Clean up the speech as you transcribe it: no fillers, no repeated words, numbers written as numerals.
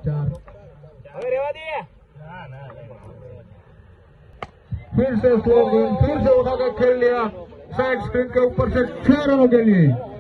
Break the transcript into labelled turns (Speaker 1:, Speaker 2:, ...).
Speaker 1: 4।
Speaker 2: फिर से स्लो गेंद, फिर से उठाकर खेल लिया साइड स्क्रीन के ऊपर से 6 रनों के लिए।